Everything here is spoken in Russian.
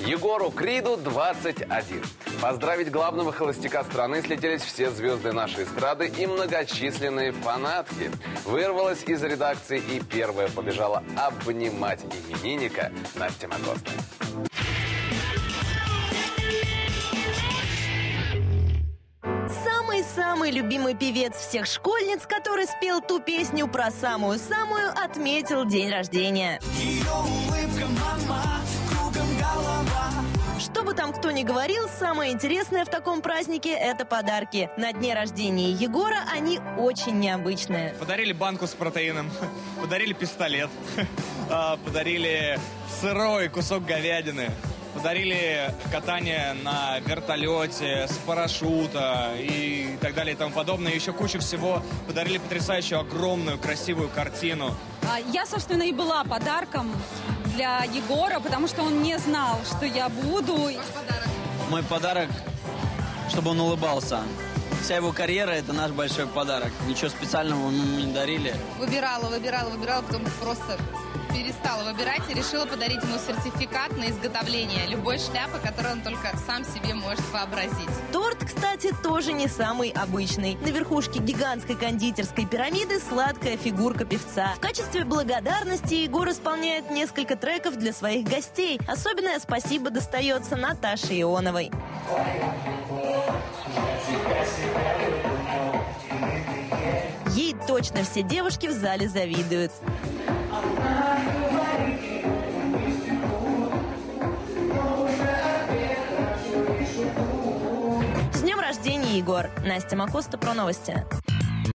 Егору Криду 21. Поздравить главного холостяка страны слетелись все звезды нашей эстрады и многочисленные фанатки. Вырвалась из редакции и первая побежала обнимать именинника Настя Макоста. Самый любимый певец всех школьниц, который спел ту песню про самую-самую, отметил день рождения. Ее улыбка, мама, кругом голова. Что бы там кто ни говорил, самое интересное в таком празднике – это подарки. На дне рождения Егора они очень необычные. Подарили банку с протеином, подарили пистолет, подарили сырой кусок говядины, подарили катание на вертолете, с парашюта и так далее и тому подобное. Еще кучу всего. Подарили потрясающую, огромную, красивую картину. Я, собственно, и была подарком для Егора, потому что он не знал, что я буду. Мой подарок, чтобы он улыбался. Вся его карьера – это наш большой подарок. Ничего специального мы ему не дарили. Выбирала, потом просто перестала выбирать и решила подарить ему сертификат на изготовление любой шляпы, которую он только сам себе может вообразить. Торт, кстати, тоже не самый обычный. На верхушке гигантской кондитерской пирамиды сладкая фигурка певца. В качестве благодарности Егор исполняет несколько треков для своих гостей. Особенное спасибо достается Наташе Ионовой. Ей точно все девушки в зале завидуют. С днем рождения, Егор! Настя Макоста про новости.